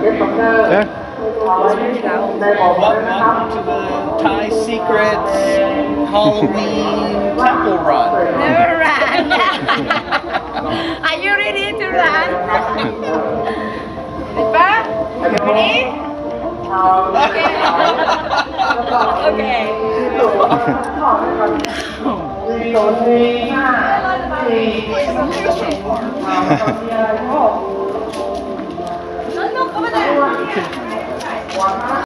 Welcome to the Thai Secrets Halloween Temple Run. Never run. Are you ready to run? Pippa, you ready? Okay. Okay. Look over there.